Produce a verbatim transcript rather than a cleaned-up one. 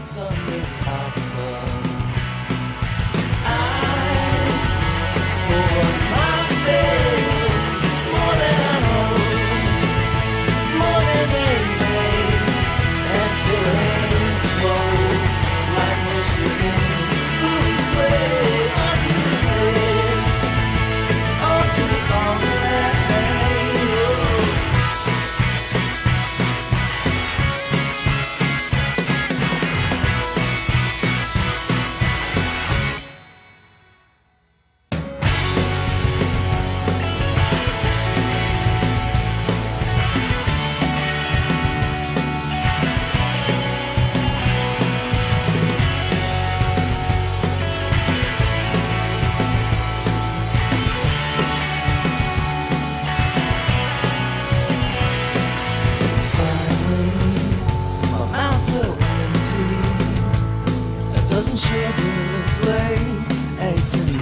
Sunday pops up. I for myself more than I know, more than they made. That feelings flow like Michigan, booty sway onto the place, onto the ball that made. Doesn't sugar, it's late, eggs and